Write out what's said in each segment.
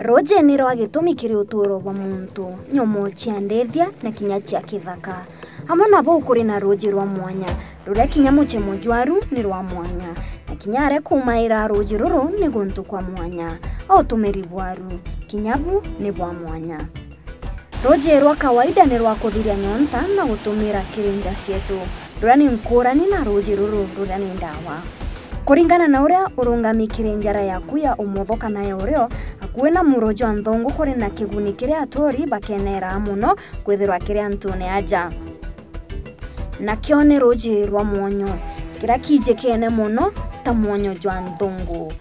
Roje ni rwa gitumi kiri uturo wa muntu nyomo cia ndethia na kinya cia kithaka. Hamwe nabo kuri na roje rwa mwanya ruria kinya muchemo jwaru ni rwa mwanya na kinya are kumaira roje ruru ni guntu kwa mwanya o tumeri bwaru kinyabu ni bwa mwanya. Roje rwa kawaida ni rwa kuthiria nyonta na gutumira kirinja cietu ruria ni nkurani na roje ruru ruria ni ndawa. Kuringana na uria urungamikire njara yaku ya umotho kana ya urio akuwe na murojo anthongo kuri na kiguni kire atori bakenera muno kwithirwa kire antune aja. Na kione roje rwa mwonyo kira kije kene muno ta mwonyo jwa nthongo.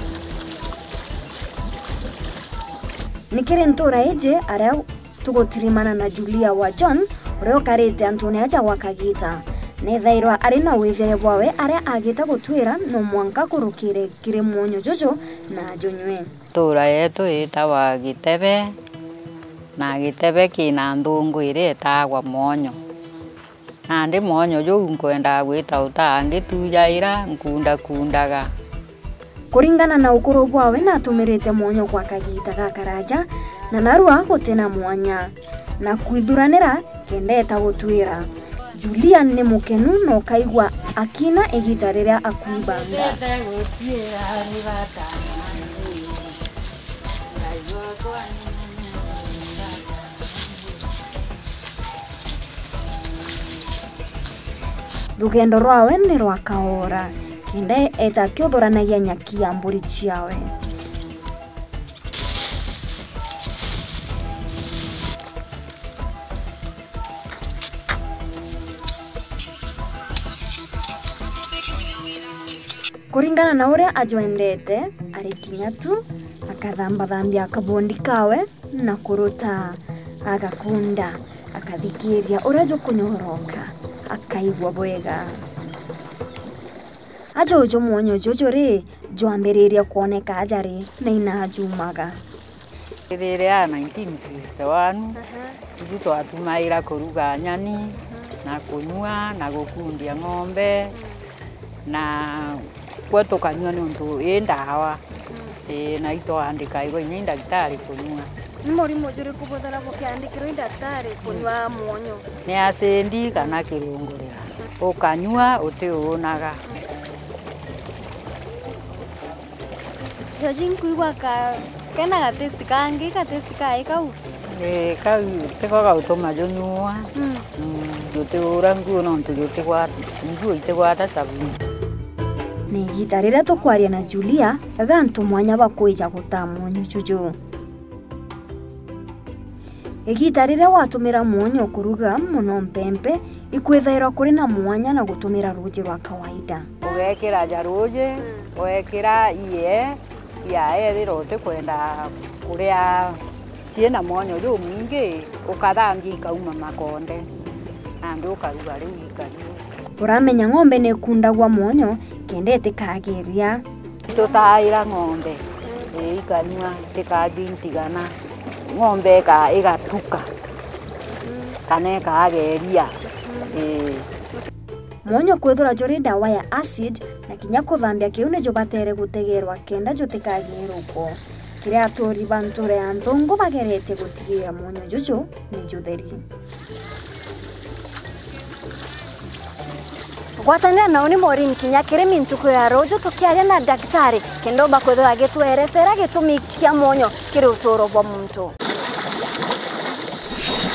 Nikire ntura eje aria tugotirimana na Julia wa John urio karite antune aja wakagita. Nethairwa ari na withere bwawe aria agita gutwira no mwanka kurukire kire mwonyo jojo na jonywe. Tura yetu itawa Gitebe na Gitebe kina nthungu iri itagwa mwonyo. Na ndi mwonyo jo nkwenda gwita utangi tujaira kundaga. Kuringana na ukuru bwawe na tumirite mwonyo kwa kagita gakaraja na narua gutena mwanya na kwithuranira kendeta gutwira. Julian ni mukenu no kaigwa akina igita riria akuibanga. Rugendo rwawe ni rwa kaora kende eta kiothoranagia nyaki ya mburi ciawe. Kuringana na uria ajwendete ari kinya tu akathambia kabondi kawe na kuruta agakunda akathikiria uria jukunyoroka akaigwa bwega. Ajojo mwonyo jojo ri jwambiriria kuoneka ajari na inajumaga. Riri ya 1961 tuto atumaira kuruga nyani na kunyua na gukundia ng'ombe na kwetu kanyua ni untu indawa na ito andika igo ni daktari kunyua. Mori mojuri kubothara bokiandikiro daktari kunyua mwonyo. Ni asendi kana kirungurira. Ukanyua utiunaga. Yojin kuigwa ka kena ga test kangi ka test kai kau. Kau teko ga utoma jonyua. Yote urangu no ntu yote kwa ngu ite kwa tabu. Ni gitarira tukwaria na Julia agantu mwanya bakwija gutamwonyo juju. Igitarira watumira mwonyo kuruga muno mpempe ikwithairwa kuri na mwanya na gutumira roje rwa kawaida. Ugekira jaroje, ugekira iye ya thirote kwenda kuria ciena mwonyo ju mwingi ukathambia ikauma makonde. Andi ukaruga riu ikariu. Uramenya ng'ombe ne kundagwa mwonyo kendete kageria. Tutaira ng'ombe ikanywa tikajintigana ng'ombe ka igatuka kana kageria. Mwonyo kwithura jori dawa ya acid na kinya kuthambia kiune jo batere gutegerwa kenda jo tikagiruko. Kiria atori banture ya nthongo bagerete gutigira mwonyo jojo ni jutheri. Gwatanira nao ni Maureen kinya kirimi ntuko ya rojo tukiaria na daktari kendo bakwithira agitweresera gitumi kia mwonyo kiri uturo bwa muntu.